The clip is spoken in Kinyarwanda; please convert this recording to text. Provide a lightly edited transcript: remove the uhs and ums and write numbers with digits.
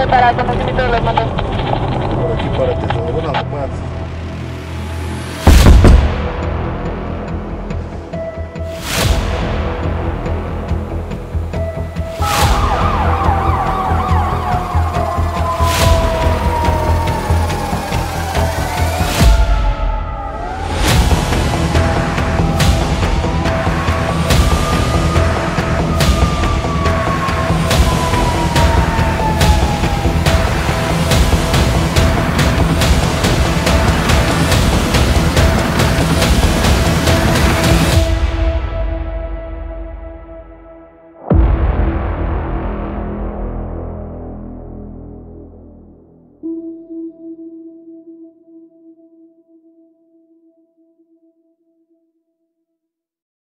parado no limite, lo mando. Por aquí, párate, se me van a las más.